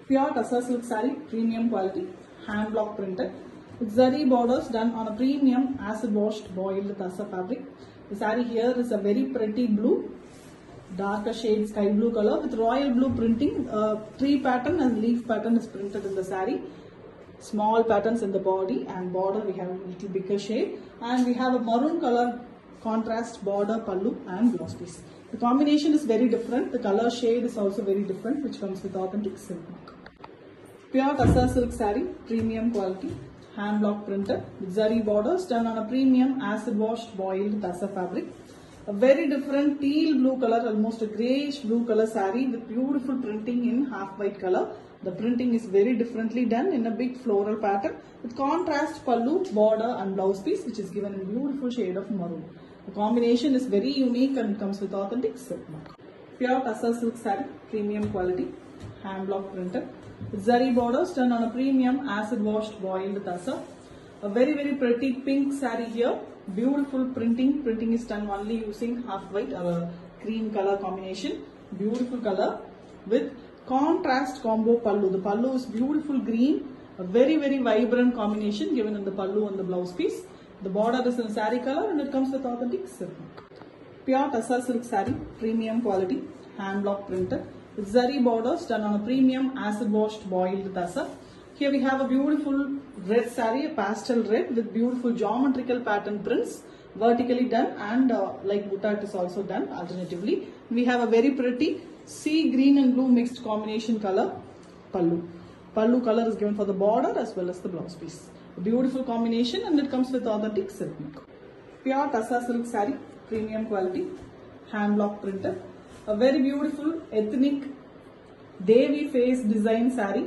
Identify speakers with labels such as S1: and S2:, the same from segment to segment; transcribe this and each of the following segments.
S1: Pure Tussar silk saree, premium quality, hand block printed. With zari borders done on a premium acid washed boiled tussar fabric. The saree here is a very pretty blue, darker shade sky blue color with royal blue printing. Tree pattern and leaf pattern is printed in the saree. Small patterns in the body and border we have a little bigger shade, and we have a maroon color contrast border, pallu and blouse piece. The combination is very different. The color shade is also very different, which comes with authentic silk mark. Pure Tussar silk saree, premium quality, hand block printed with zari borders done on a premium acid washed boiled tussar fabric. A very different teal blue color, almost a greyish blue color saree with beautiful printing in half white color. The printing is very differently done in a big floral pattern with contrast pallu, border and blouse piece, which is given in beautiful shade of maroon. The combination is very unique and comes with authentic silk mark. Pure Tussar silk saree, premium quality, hand block printed with zari borders done on a premium acid washed boiled tussar. A very pretty pink saree here. Beautiful printing. Printing is done only using half white or cream color combination. Beautiful color with contrast combo pallu. The pallu is beautiful green. A very vibrant combination given in the pallu and the blouse piece. The border is in saree color and it comes with authentic silk. Pure Tussar silk saree, premium quality, hand block printed with zari borders done on a premium acid washed boiled tussar. Here we have a beautiful red saree, a pastel red with beautiful geometrical pattern prints, vertically done, and like butta it is also done alternatively. We have a very pretty sea green and blue mixed combination color pallu. Pallu color is given for the border as well as the blouse piece. A beautiful combination and it comes with authentic silk mark. Pure Tussar silk saree, premium quality, hand block printed. A very beautiful ethnic Devi face design saree.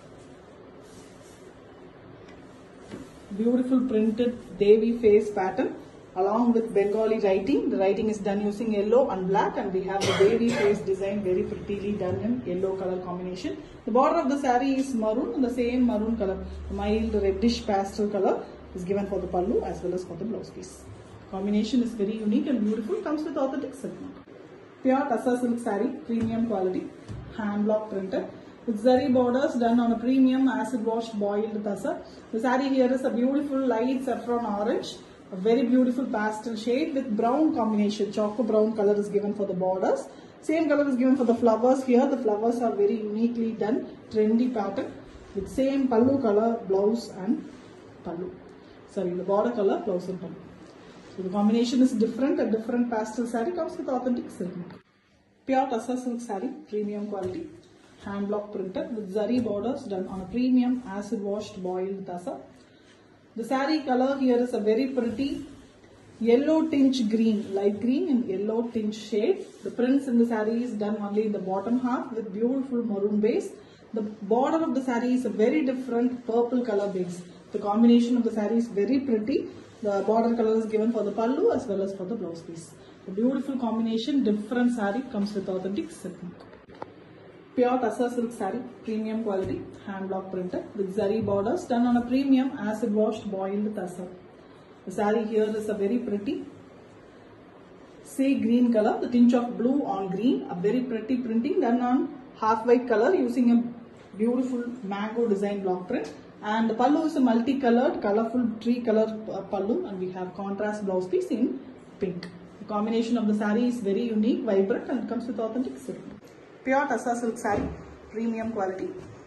S1: Beautiful printed Devi face pattern along with Bengali writing. The writing is done using yellow and black, and we have the Devi face design very prettily done in yellow color combination. The border of the saree is maroon, and the same maroon color, mild reddish pastel color, is given for the pallu as well as for the blouse piece. Combination is very unique and beautiful, comes with authentic silk mark. Pure Tussar silk saree, premium quality, hand block printed with zari borders done on a premium acid washed boiled tussar. The saree here is a beautiful light saffron orange, a very beautiful pastel shade with brown combination. Choco brown color is given for the borders. Same color is given for the flowers here. The flowers are very uniquely done, trendy pattern with same pallu color, blouse and pallu. Sorry, the border color, blouse and pallu. So the combination is different. A different pastel saree comes with authentic silk mark. Pure Tussar silk saree, premium quality, hand block printed with zari borders done on a premium acid washed boiled tussar. The saree color here is a very pretty yellow tinge green, light green and yellow tinge shade. The prints in the saree is done only in the bottom half with beautiful maroon base. The border of the saree is a very different purple color base. The combination of the saree is very pretty. The border color is given for the pallu as well as for the blouse piece. A beautiful combination, different saree, comes with authentic silk mark. Pure Tussar silk saree, premium quality, hand block printed with zari borders done on a premium acid washed boiled tussar. The saree here is a very pretty sea green color, the tinge of blue on green, a very pretty printing done on half white color using a beautiful mango design block print. And the pallu is a multicolored, colorful tree color pallu, and we have contrast blouse piece in pink. The combination of the saree is very unique, vibrant, and it comes with authentic silk. Pure Tussar silk saree, premium quality,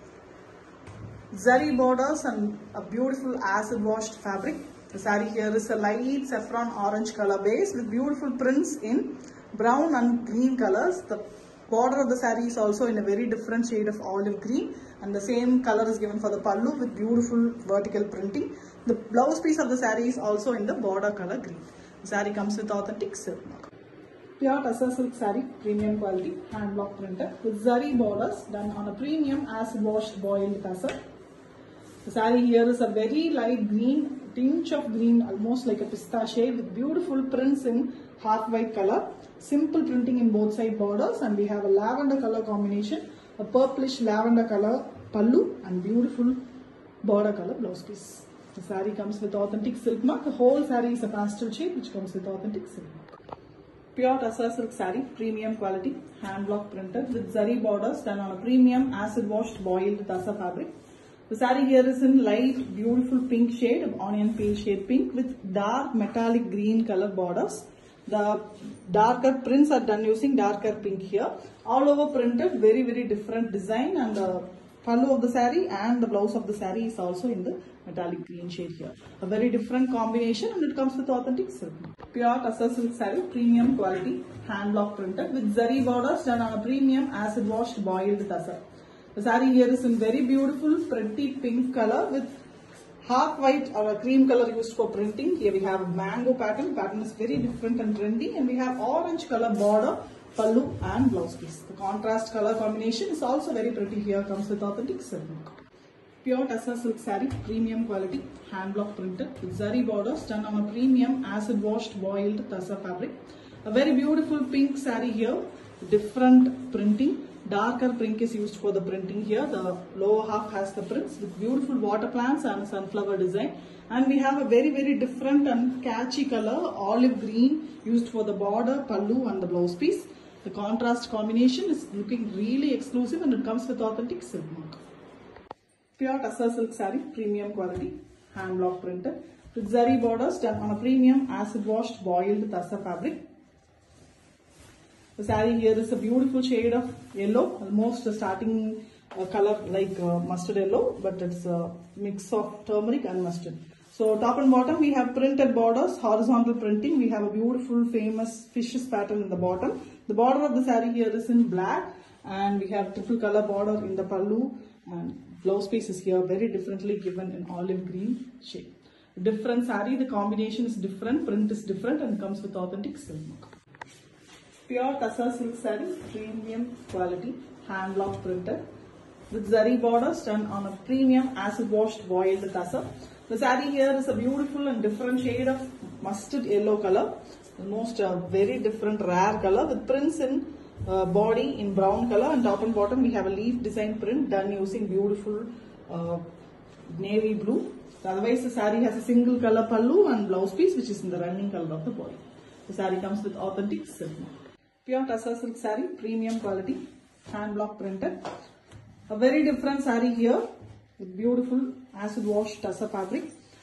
S1: zari borders and a beautiful acid washed fabric. The saree here is a light saffron orange color base with beautiful prints in brown and green colors. The border of the saree is also in a very different shade of olive green, and the same color is given for the pallu with beautiful vertical printing. The blouse piece of the saree is also in the border color green. The saree comes with authentic silk mark. Pure Tussar silk saree, premium quality, hand block printed with zari borders done on a premium acid washed boiled tussar. The saree here is a very light green, tinge of green, almost like a pista shade with beautiful prints in half white color. Simple printing in both side borders, and we have a lavender color combination, a purplish lavender color pallu and beautiful border color blouse piece. The saree comes with authentic silk mark. The whole saree is a pastel shade which comes with authentic silk mark. Pure Tussar silk saree, premium quality, hand block printed with zari borders done on a premium acid washed boiled tussar fabric. The saree here is in light beautiful pink shade, onion peel shade pink with dark metallic green color borders. The darker prints are done using darker pink here. All over printed, very different design, and the pallu of the saree and the blouse of the saree is also in the metallic green shade here. A very different combination, and it comes with authentic silk. Pure Tussar silk saree, premium quality, hand block printed with zari borders done on a premium acid washed boiled tussar. The saree here is in very beautiful pretty pink color with half white or a cream color used for printing. Here we have a mango pattern. Pattern is very different and trendy, and we have orange color border, pallu and blouse piece. The contrast color combination is also very pretty here. Comes with authentic silk. Pure Tussar silk saree, premium quality, hand block printed with zari borders done on a premium acid washed boiled tussar fabric. A very beautiful pink saree here, different printing. Darker pink is used for the printing here. The lower half has the prints with beautiful water plants and sunflower design. And we have a very different and catchy color, olive green, used for the border, pallu and the blouse piece. The contrast combination is looking really exclusive, and it comes with authentic silk mark. Pure Tussar silk saree, premium quality, hand block printed with zari borders done on a premium acid washed boiled tussar fabric. The saree here is a beautiful shade of yellow, almost starting color like mustard yellow, but it's a mix of turmeric and mustard. So top and bottom we have printed borders, horizontal printing. We have a beautiful famous fishes pattern in the bottom. The border of the saree here is in black, and we have triple color border in the pallu, and blouse piece is here very differently given in olive green shade. Different saree, the combination is different, print is different, and comes with authentic silk mark. Pure Tussar silk saree, premium quality, hand block printed with zari borders done on a premium acid washed boiled tussar. The saree here is a beautiful and different shade of mustard yellow color, almost a very different rare color with prints in body in brown color, and top and bottom we have a leaf design print done using beautiful navy blue. Otherwise the saree has a single color pallu and blouse piece which is in the running color of the body. The saree comes with authentic silk. Pure Tussar silk saree, premium quality, hand block printed. A very different saree here with beautiful acid wash tussar fabric.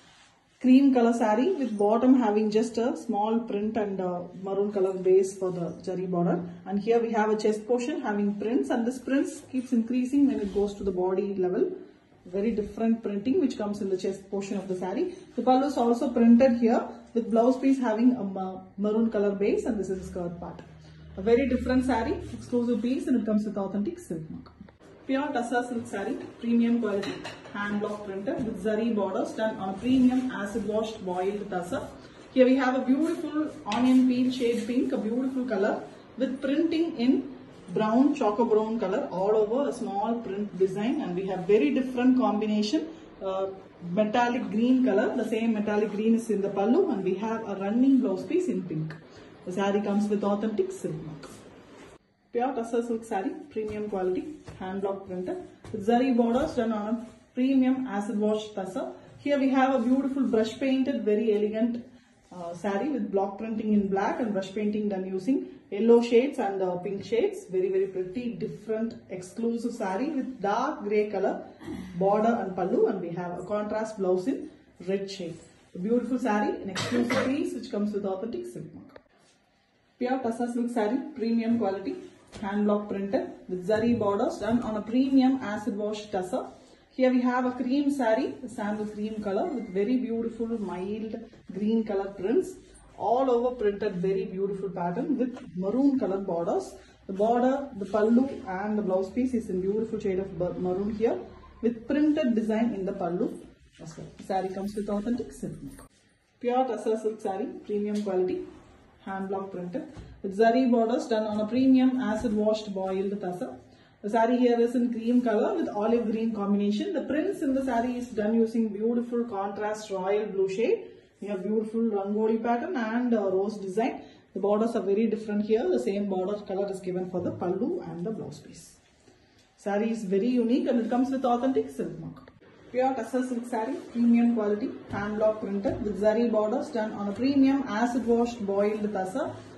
S1: Cream color saree with bottom having just a small print and maroon color base for the zari border. And here we have a chest portion having prints, and this prints keeps increasing when it goes to the body level. Very different printing which comes in the chest portion of the saree. The pallu is also printed here with blouse piece having a maroon color base, and this is the skirt part. A very different saree, exclusive piece, and it comes with authentic silk mark. Pure Tussar silk saree, premium quality, hand block printed with zari borders done on a premium acid washed boiled tussar. Here we have a beautiful onion peel shade pink, a beautiful color with printing in brown, choco brown color all over, a small print design, and we have very different combination. Metallic green color, the same metallic green is in the pallu, and we have a running blouse piece in pink. The saree comes with authentic silk mark. Pure Tussar silk saree, premium quality, hand block printed with zari borders done on a premium acid wash tussar. Here we have a beautiful brush painted, very elegant saree with block printing in black and brush painting done using yellow shades and pink shades. Very pretty, different, exclusive saree with dark grey color border and pallu, and we have a contrast blouse in red shade. A beautiful saree, an exclusive piece which comes with authentic silk mark. Pure Tussar silk saree, premium quality, hand block printed with zari borders done on a premium acid wash tussar. Here we have a cream saree, a sandal cream color with very beautiful mild green color prints. All over printed, very beautiful pattern with maroon color borders. The border, the pallu and the blouse piece is in beautiful shade of maroon here with printed design in the pallu as well. The saree comes with authentic silk mark. Pure Tussar silk saree, premium quality, hand block printed with zari borders done on a premium acid washed boiled tussar. The saree here is in cream color with olive green combination. The prints in the saree is done using beautiful contrast royal blue shade. We have beautiful rangoli pattern and rose design. The borders are very different here. The same border color is given for the pallu and the blouse piece. Saree is very unique, and it comes with authentic silk mark. Pure Tussar silk saree, premium quality, hand block printed with zari borders done on a premium acid washed boiled tussar.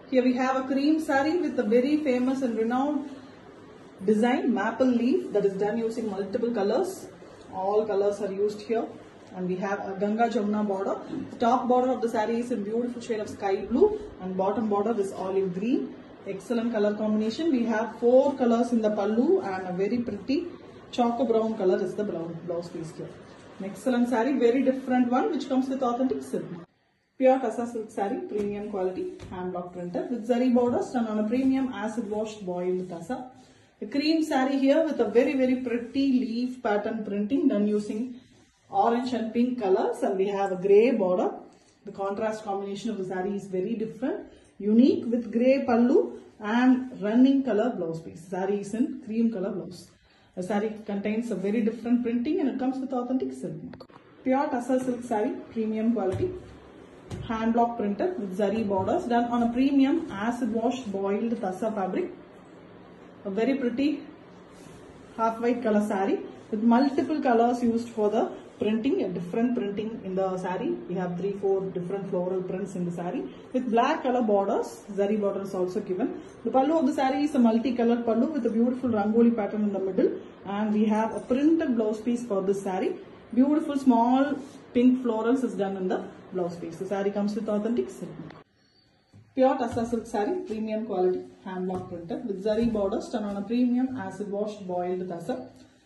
S1: Here we have a cream saree with a very famous and renowned design, maple leaf, that is done using multiple colors. All colors are used here. And we have a Ganga Jamuna border. The top border of the saree is in beautiful shade of sky blue and bottom border is olive green. Excellent color combination. We have 4 colors in the pallu and a very pretty choco brown color is the blouse piece here. An excellent saree, very different one which comes with authentic silk. Pure Tassa silk saree, premium quality, hand block printed with zari borders done on a premium acid washed boiled Tassa. A cream saree here with a very pretty leaf pattern printing done using orange and pink colors, and we have a grey border. The contrast combination of the saree is very different, unique with grey pallu and running color blouse piece. Saree is in cream color blouse. The saree contains a very different printing and it comes with authentic silk mark. Pure Tassa silk saree, premium quality, hand block printed with zari borders done on a premium acid washed boiled Tassa fabric. A very pretty half white color saree with multiple colors used for the printing, a different printing in the saree. We have 3-4 different floral prints in the saree with black color borders. Zari border is also given. The pallu of the saree is a multicolored pallu with a beautiful rangoli pattern in the middle, and we have a printed blouse piece for this saree. Beautiful small pink florals is done in the blouse piece. The saree comes with authentic silk. Pure Tassa silk saree, premium quality, hand block printed with zari borders done on a premium acid washed boiled Tassa.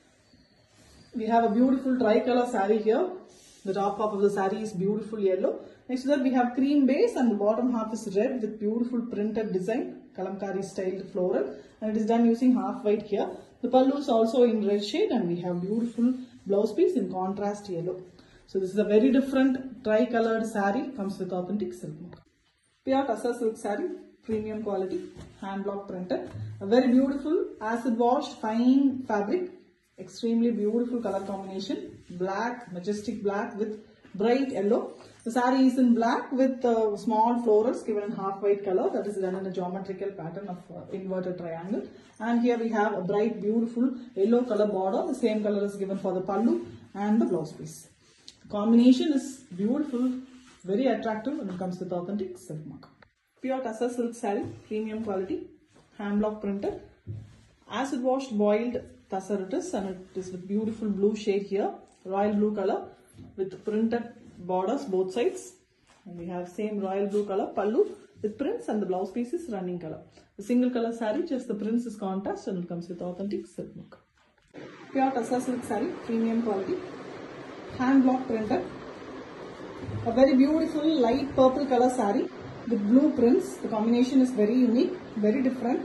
S1: We have a beautiful tricolor saree here. The top half of the saree is beautiful yellow. Next to that we have cream base and the bottom half is red with beautiful printed design, kalamkari styled floral, and it is done using half white here. The pallu is also in red shade and we have beautiful blouse piece in contrast yellow. So this is a very different tri-colored saree, comes with authentic silk mark. Pure Tassa silk saree, premium quality, hand block printed. A very beautiful acid washed fine fabric. Extremely beautiful color combination, black, majestic black with bright yellow. The saree is in black with small florals given in half white color, that is done in a geometrical pattern of inverted triangle. And here we have a bright beautiful yellow color border. The same color is given for the pallu and the blouse piece. The combination is beautiful, very attractive, and it comes with authentic silk mark. Pure Tassa silk saree, premium quality, hand block printed, acid washed boiled Tassa it is, and it is with beautiful blue shade here, royal blue color with printed borders both sides. And we have same royal blue color pallu with prints, and the blouse piece is running color. The single color saree, just the prints is contrast, and it comes with authentic silk mark. Pure Tassa silk saree, premium quality, hand block printed. A very beautiful light purple color saree with blue prints. The combination is very unique, very different.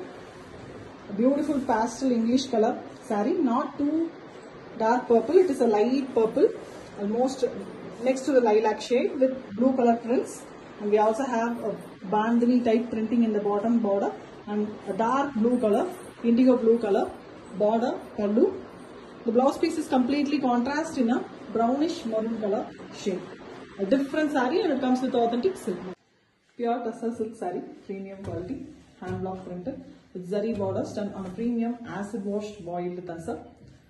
S1: A beautiful pastel English color saree, not too dark purple, it is a light purple, almost next to the lilac shade with blue color prints. And we also have a bandhani type printing in the bottom border and a dark blue color, indigo blue color border pallu. The blouse piece is completely contrast in a brownish maroon color shade. A different saree, and it comes with authentic silk. Pure Tassa silk saree, premium quality, hand block printed with zari borders done on a premium acid washed boiled Tassa.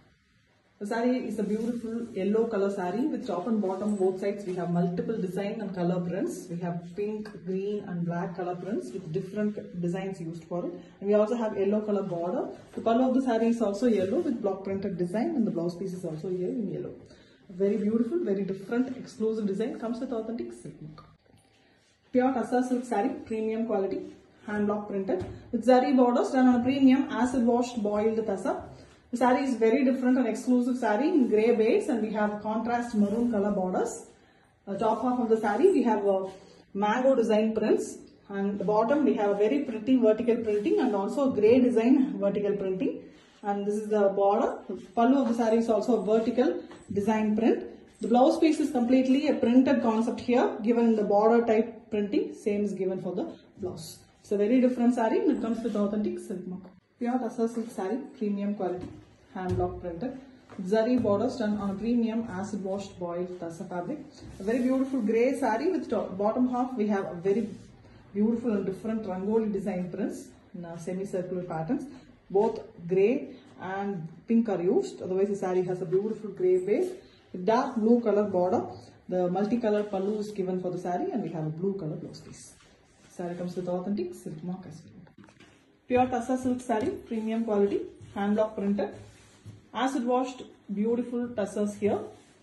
S1: The saree is a beautiful yellow color saree with top and bottom both sides. We have multiple design and color prints. We have pink, green and black color prints with different designs used for it. And we also have yellow color border. The pallu of the saree is also yellow with block printed design, and the blouse piece is also here in yellow. Very beautiful, very different, exclusive design, comes with authentic silk mark. Pure Tassa silk saree, premium quality, hand block printed with zari borders done on a premium acid washed boiled Tassa. The saree is very different and exclusive saree in grey base, and we have contrast maroon color borders. The top half of the saree we have a mango design prints, and the bottom we have a very pretty vertical printing and also grey design vertical printing. And this is the border. The pallu of the saree is also a vertical design print. The blouse piece is completely a printed concept here, given the border type printing. Same is given for the blouse. It's a very different saree and it comes with authentic silk mark. Pure Tassa silk saree, premium quality, hand block printed. Zari borders done on a premium acid washed boiled Tassa fabric. A very beautiful grey saree with bottom half we have a very beautiful and different rangoli design prints in semicircular patterns. Both grey and pink are used. Otherwise the saree has a beautiful grey base with dark blue color border. The multicolored pallu is given for the saree, and we have a blue color blouse piece. Saree comes with authentic silk mark as well. Pure Tassa silk saree, premium quality, hand block printed, acid washed, beautiful tassels here.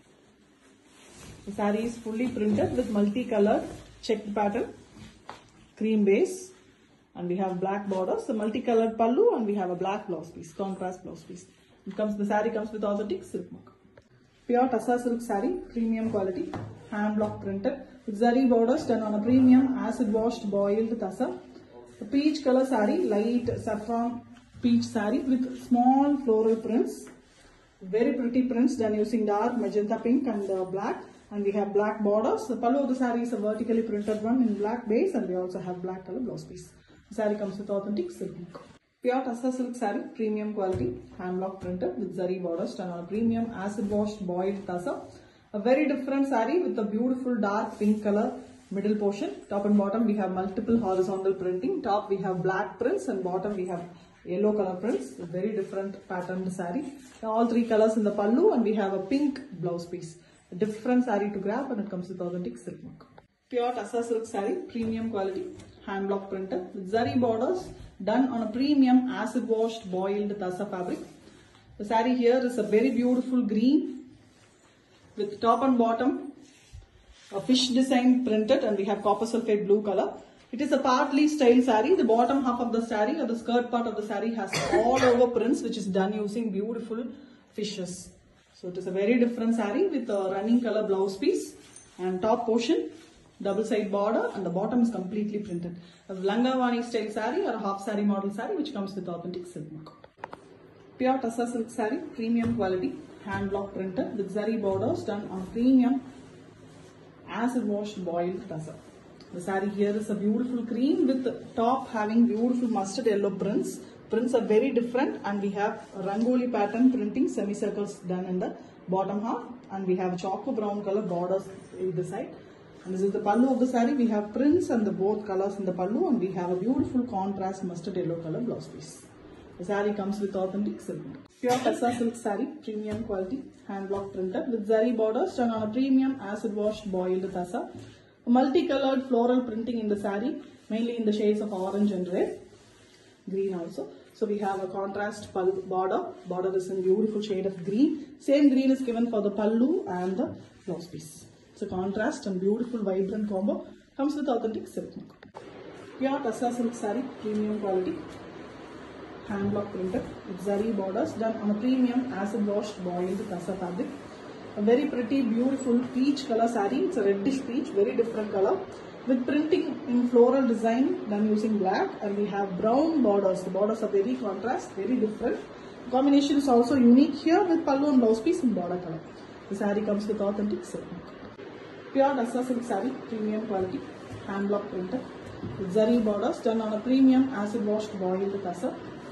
S1: The saree is fully printed with multicolored checked pattern, cream base, and we have black borders, the multicolored pallu, and we have a black blouse piece, contrast blouse piece. The saree comes with authentic silk mark. Pure Tassa silk saree, premium quality, hand block printed, with zari borders done on a premium acid washed boiled tassa. A peach color saree, light saffron peach saree with small floral prints. Very pretty prints done using dark magenta pink and black. And we have black borders. The pallu of the saree is a vertically printed one in black base, and we also have black color blouse piece. The saree comes with authentic silk mark. Pure Tassa silk saree, premium quality, hand block printed with zari borders done on a premium acid washed boiled tassa. A very different saree with a beautiful dark pink color middle portion. Top and bottom we have multiple horizontal printing. Top we have black prints and bottom we have yellow color prints. A very different patterned saree. All three colors in the pallu, and we have a pink blouse piece. A different saree to grab, and it comes with authentic silk mark. Pure Tassa silk saree, premium quality, hand block printed with zari borders done on a premium acid washed boiled tassa fabric. The saree here is a very beautiful green with top and bottom a fish design printed, and we have copper sulphate blue color. It is a partly style saree. The bottom half of the saree or the skirt part of the saree has all over prints which is done using beautiful fishes. So it is a very different saree with a running color blouse piece and top portion, double side border, and the bottom is completely printed. A Langavani style saree or a half saree model saree which comes with authentic silk mark. Pure Tassa silk saree, premium quality, hand block printed with zari borders done on premium acid washed boiled tassa. The saree here is a beautiful cream with the top having beautiful mustard yellow prints. Prints are very different, and we have a rangoli pattern printing, semicircles done in the bottom half, and we have choco brown color borders either side. And this is the pallu of the saree. We have prints and the both colors in the pallu, and we have a beautiful contrast mustard yellow color blouse piece. The saree comes with authentic silk. Pure Tassa silk saree, premium quality, hand block printed with zari borders done on a premium acid washed boiled tassa. A multicolored floral printing in the saree, mainly in the shades of orange and red. Green also. So we have a contrast border. Border is in beautiful shade of green. Same green is given for the pallu and the blouse piece. It's a contrast and beautiful vibrant combo. Comes with authentic silk mark. Pure Tassa silk saree, premium quality, hand block printed with zari borders done on a premium acid washed boiled tassa fabric. A very pretty beautiful peach color saree. It's a reddish peach, very different color, with printing in floral design done using black, and we have brown borders. The borders are very contrast, very different. The combination is also unique here with pallu and blouse piece in border color. The saree comes with authentic silk mark. Pure Tassa silk saree, premium quality, hand block printed with zari borders done on a premium acid washed boiled tassa.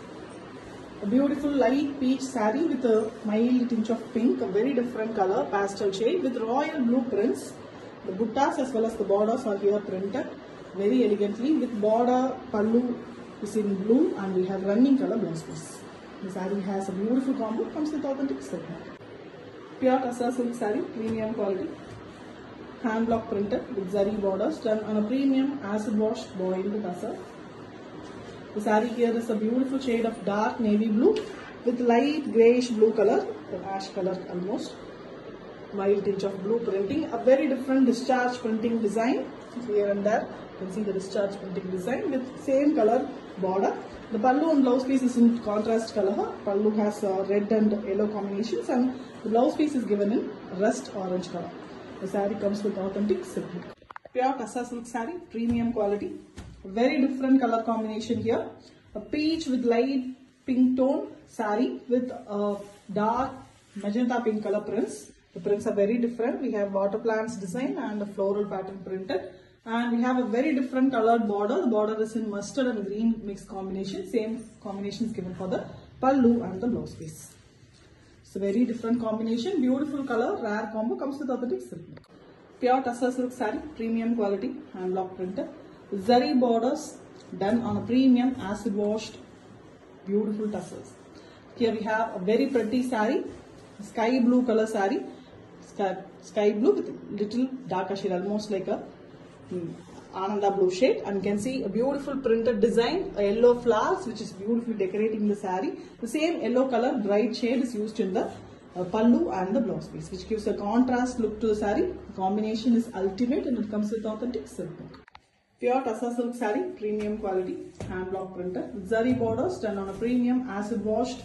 S1: A beautiful light peach saree with a mild tinge of pink, a very different color, pastel shade with royal blue prints. The buttas as well as the borders are here printed very elegantly with border pallu is in blue, and we have running color blouse piece. The saree has a beautiful combo, comes with authentic silk mark. Pure Tassa silk saree, premium quality, hand block printed with zari borders done on a premium acid washed boiled tassa. The saree here is a beautiful shade of dark navy blue with light greyish blue color, an ash color almost. Mild tinge of blue printing, a very different discharge printing design here and there. You can see the discharge printing design with same color border. The pallu and blouse piece is in contrast color. Pallu has red and yellow combinations, and the blouse piece is given in rust orange color. The saree comes with authentic silk. Pure Tassa silk saree, premium quality. Very different color combination here. A peach with light pink tone saree with dark magenta pink color prints. The prints are very different. We have water plants design and a floral pattern printed. And we have a very different colored border. The border is in mustard and green mixed combination. Same combination is given for the pallu and the blouse piece. It's a very different combination. Beautiful color, rare combo, comes with authentic silk. Pure Tassa silk saree, premium quality, hand block printed. Zari borders done on a premium acid washed beautiful tassels. Here we have a very pretty saree, sky blue color saree, sky blue with little darker shade, almost like a Ananda blue shade, and you can see a beautiful printed design, a yellow flowers which is beautifully decorating the saree. The same yellow color bright shade is used in the pallu and the blouse piece, which gives a contrast look to the saree. The combination is ultimate and it comes with authentic silk work. Pure Tassa silk saree, premium quality, hand block printed with zari borders done on a premium acid washed,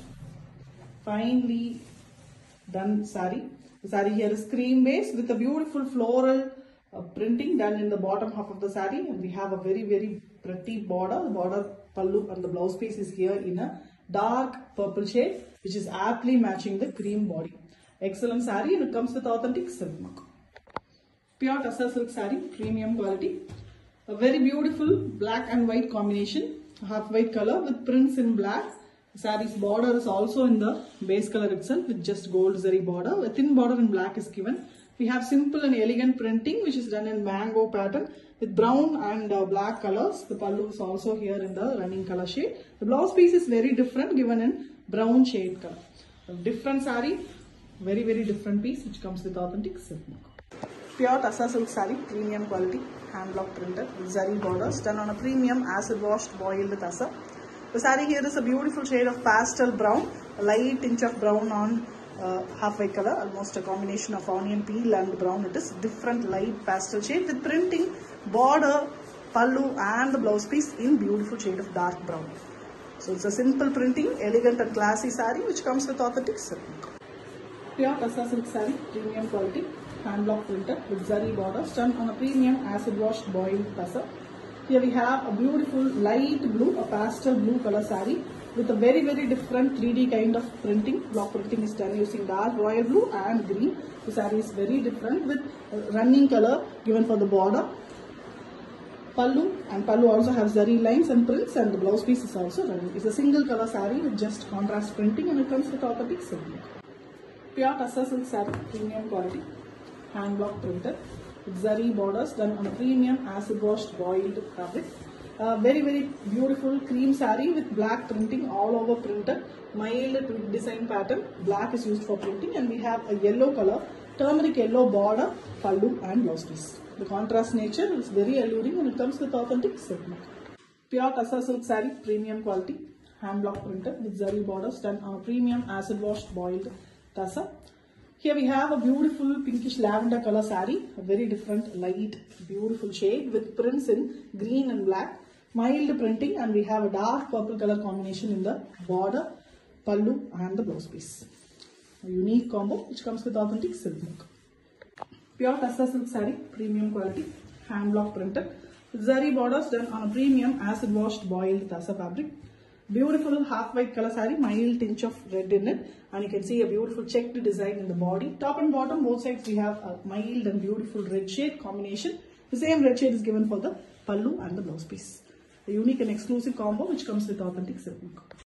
S1: finely done saree. The saree here is cream base with a beautiful floral printing done in the bottom half of the saree, and we have a very pretty border. The border pallu and the blouse piece is here in a dark purple shade, which is aptly matching the cream body. Excellent saree, and it comes with authentic silk mark. Pure Tassa silk saree, premium quality. A very beautiful black and white combination, half white color with prints in black. The saree's border is also in the base color itself with just gold zari border. A thin border in black is given. We have simple and elegant printing which is done in mango pattern with brown and black colors. The pallu is also here in the running color shade. The blouse piece is very different, given in brown shade color. A different saree, very different piece which comes with authentic silk mark. Pure Tassa silk saree, premium quality, hand block printed with zari borders done on a premium acid washed boiled tassa. The saree here is a beautiful shade of pastel brown, a light tinge of brown on half white color, almost a combination of onion peel and brown. It is different light pastel shade with printing, border, pallu and the blouse piece in beautiful shade of dark brown. So it's a simple printing, elegant and classy saree which comes with authentic silk. Pure Tassa silk saree, premium quality, hand block printed with zari borders done on a premium acid washed boiled tassa. Here we have a beautiful light blue, a pastel blue color saree with a very different 3D kind of printing. Block printing is done using dark royal blue and green. The saree is very different with running color given for the border. Pallu, and pallu also have zari lines and prints, and the blouse piece is also running. It's a single color saree with just contrast printing, and it comes with authentic silk. Pure Tassa silk saree, premium quality, hand block printed with zari borders done on a premium acid washed boiled fabric. Very beautiful cream saree with black printing all over printed, mild design pattern. Black is used for printing, and we have a yellow color, turmeric yellow border, pallu and blouse piece. The contrast nature is very alluring, and it comes with authentic silk mark. Pure Tassa silk saree, premium quality, hand block printed with zari borders done on a premium acid washed boiled tassa. Here we have a beautiful pinkish lavender color saree, a very different light beautiful shade with prints in green and black, mild printing, and we have a dark purple color combination in the border, pallu and the blouse piece. A unique combo which comes with authentic silk mark. Pure Tassa silk saree, premium quality, hand block printed with zari borders done on a premium acid washed boiled tassa fabric. Beautiful half white color saree, mild tinge of red in it, and you can see a beautiful checked design in the body. Top and bottom both sides we have a mild and beautiful red shade combination. The same red shade is given for the pallu and the blouse piece. A unique and exclusive combo which comes with authentic silk mark.